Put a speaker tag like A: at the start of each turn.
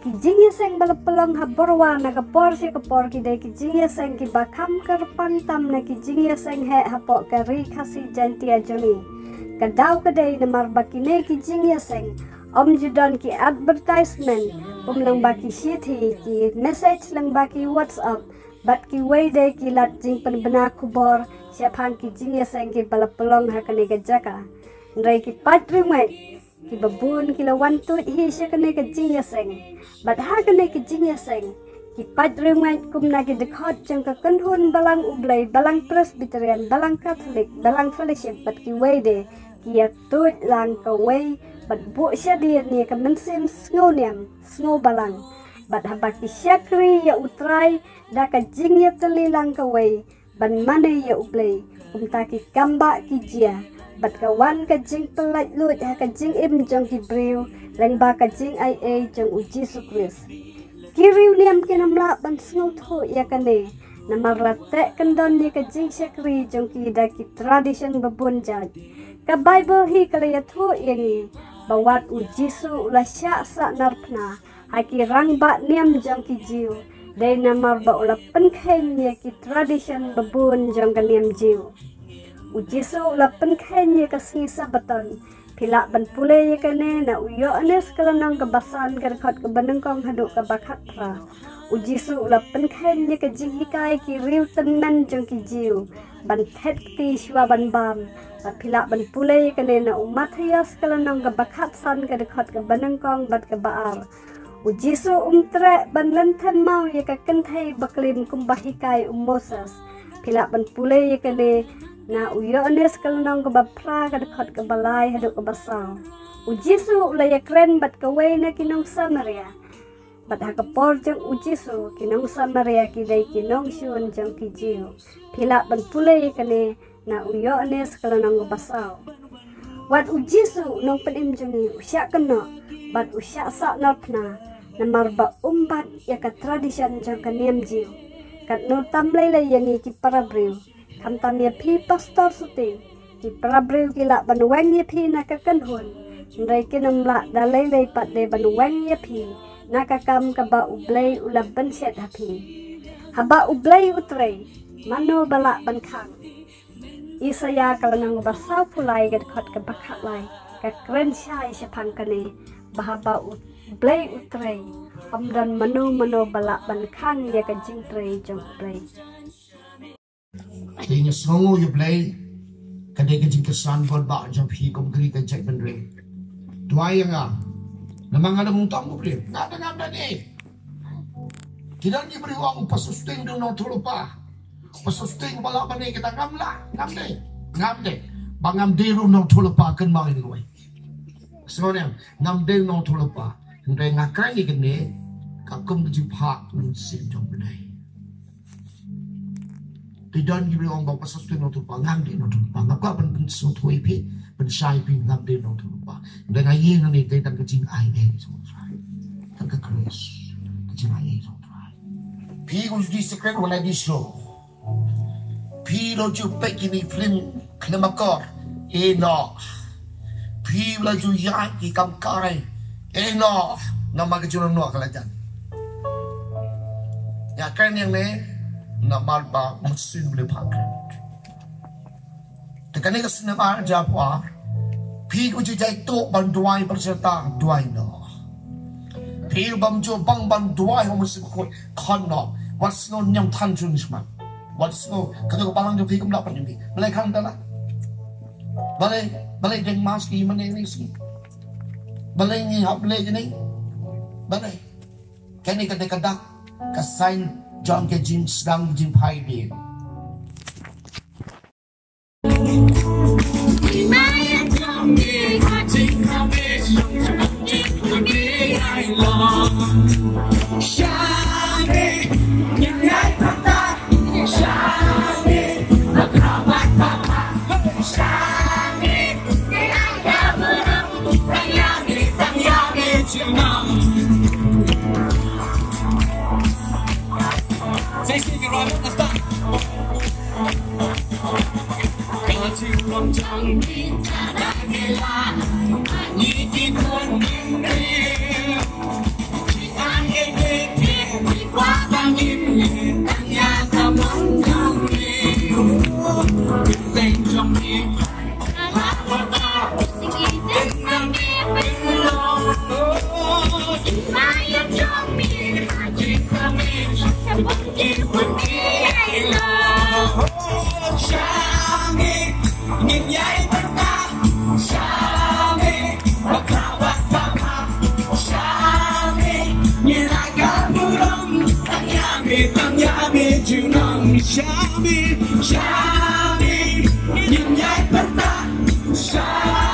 A: ki jingya seng bala pelong haborwa na kapor si kapor ki dai ki jingya seng ki bakam karpan tam na ki jingya seng he hapok kari kasi jantia joni kadau kadai na marbaki ne ki jingya seng om judan ki advertisement lang baki sithi ki message lang baki WhatsApp bat ki way dai ki lat jing pen bena kubor siapang ki jingya seng ki bala pelong hakane ka jaka ndai ki patrimai ki babun ki lawan tu hi sya kene ke jingya seng bat ha kene ke jingya seng ki patrimai kum na ki dekhot jang ka kanhun balang ublai balang presbyterian balang catholic balang fellowship bat ki way de ki ya tu lang ka way bat bu sya dia ni ka mensim snoniam sno balang bat ha baki syakri ya utrai da ka jingya telilang ka way ban mane ya ublai kum ta ki kamba ki jia bat kawan ka jing pelat lut ha ka jing im jong ki briu lang ba ka jing ai jong u Jesu Christ kiriu niam kinamla ban sngo tho ya kane namar latte kendon ni ka jing syakri jong ki da ki tradition babun jaj ka Bible hi kala ya tho yani bawat u Jesu ula sya sa narpna ha ki rang ba niam jong ki jiu dai namar ba ula penkhen ya ki tradition babun jong ka niam jiu Ujisu lapan kanya kasi sabaton pila ban pulay kane na uyo anes kalanang kabasan karkot kabanangkong haduk kabakatra Ujisu lapan kanya ka jinghikai ki riu tenan jong ki jiu ban thet ti shwa ban bam pila ban pulay kane na umathayas kalanang kabakatsan karkot kabanangkong bat kabaar Ujisu umtre ban lanthem mau ya ka kenthay baklim kumbahikai Moses pila ban pulay kane na uyo anes kalanong kabapra kadakot kabalay hadok kabasaw Ujisu ulaya kren bat kaway na kinong Samaria bat hakapor jang Ujisu kinong Samaria kiday kinong syun jang kijiyo pila ban pulay kane na uyo anes kalanong kabasaw wat Ujisu nong panim jungi usya kano bat usya sa narpna na marba umbat ya ka tradisyon jang kaniyam jiyo kat no tamlay layani ki parabriw Kamtam ya pi pastor suti ki prabreu kila banuwang ya pi nakakanhun ndai kinamla dalay lay pat de banuwang ya pi nakakam kaba ublay ulaban syat hapi haba ublay utrey mano bala bankang isaya kalanang basaw pulay gadkot kabakatlay kakren syay syapang kane bahaba ublay utrey amdan mano bala bankang ya kajing trey jong ublay
B: Kaya songo you play kadai kajing kesan bod ba jam hi kom kri ka jai ben re tuai nga namang ada mung tamu bre ngada ngada ni kidan ni beri wang pasusting do no tulupa pasusting bala bane kita ngamde bangam deru no tulupa kan mau ni wai songo ngamde no tulupa ndai ngakai ni kene kakum kajing phak nun sin jom benai Tidak ni beri orang bawa pasal no tu pangam dia no tu pangam kau pen so tu ipi pen sai pi ngam dia no tu pa dengan ye ngani te tan kecing ai ni so try tan ka kris kecing ai so try pi us di secret wala di show pi lo ju pe kini film klemakor no pi la ju ya ki kam kare no nama kejuran no kalajan ya kan yang ni nak malba mesin boleh pakai. Tekan ni kesenang aja apa? Pi uji jai tu banduai berserta duai no. Pi bamju bang banduai mesin kau kono. What's no nyam tanjung isman. What's no kalau kau balang tu pi kau melapan ni. Balai kan dah lah. Balai deng maski mana ni sih. Balai ni hab balai ni. Balai. Kini kadang-kadang kesain John ke jin sedang jin pai dia.
C: Hãy subscribe cho kênh Ghiền Mì Gõ để không bỏ lỡ những video hấp dẫn nyai perta Syami Bakawat bapa Syami Nyerakan burung Tanyami junong Syami Nyai perta Syami